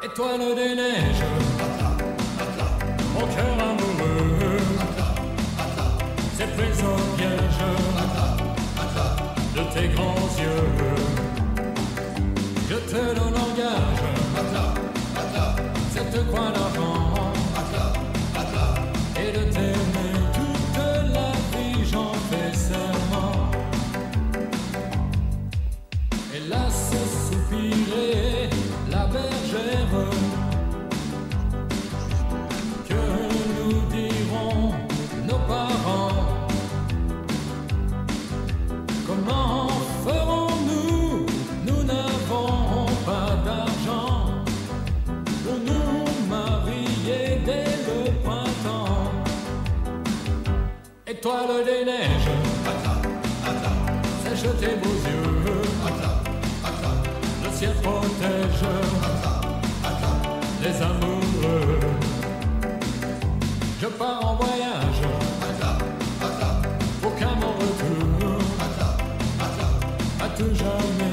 Étoile des neiges, mon cœur amoureux, c'est pris au piège de tes grands yeux. Je te donne en gage cette croix d'argent et de t'aimer toute la vie, j'en fais serment. Hélas, soupirer la bergère, que nous diront nos parents? Comment ferons-nous? Nous n'avons pas d'argent pour nous marier dès le printemps. Étoile des neiges, sèche tes beaux yeux, le ciel protège les amoureux. Je pars en voyage pour qu'à mon retour, à tout jamais